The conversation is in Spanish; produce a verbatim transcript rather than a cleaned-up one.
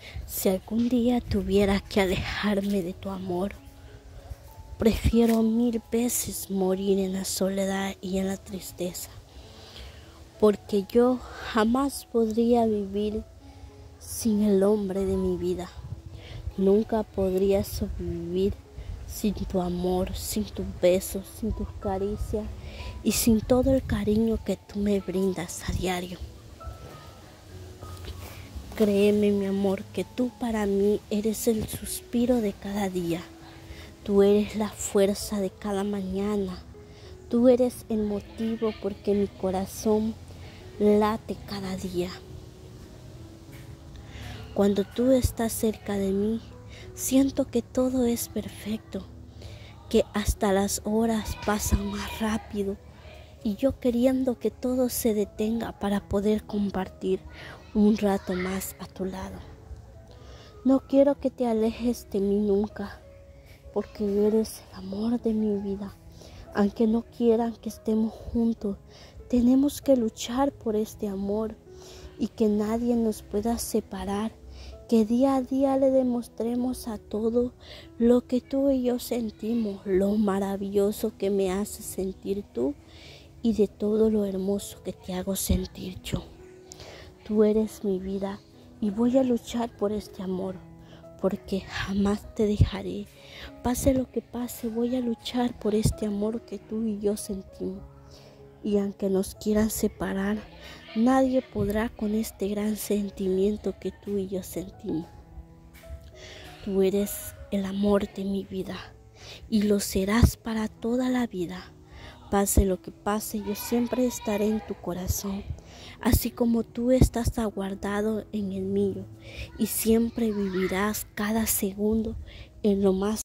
Si algún día tuviera que alejarme de tu amor, prefiero mil veces morir en la soledad y en la tristeza, porque yo jamás podría vivir sin el hombre de mi vida. Nunca podría sobrevivir sin tu amor, sin tus besos, sin tus caricias y sin todo el cariño que tú me brindas a diario. Créeme, mi amor, que tú para mí eres el suspiro de cada día. Tú eres la fuerza de cada mañana. Tú eres el motivo porque mi corazón late cada día. Cuando tú estás cerca de mí, siento que todo es perfecto, que hasta las horas pasan más rápido y yo queriendo que todo se detenga para poder compartir un rato más a tu lado. No quiero que te alejes de mí nunca, porque eres el amor de mi vida. Aunque no quieran que estemos juntos, tenemos que luchar por este amor y que nadie nos pueda separar. Que día a día le demostremos a todo lo que tú y yo sentimos, lo maravilloso que me hace sentir tú y de todo lo hermoso que te hago sentir yo. Tú eres mi vida y voy a luchar por este amor, porque jamás te dejaré. Pase lo que pase, voy a luchar por este amor que tú y yo sentimos. Y aunque nos quieran separar, nadie podrá con este gran sentimiento que tú y yo sentimos. Tú eres el amor de mi vida y lo serás para toda la vida. Pase lo que pase, yo siempre estaré en tu corazón, así como tú estás aguardado en el mío, y siempre vivirás cada segundo en lo más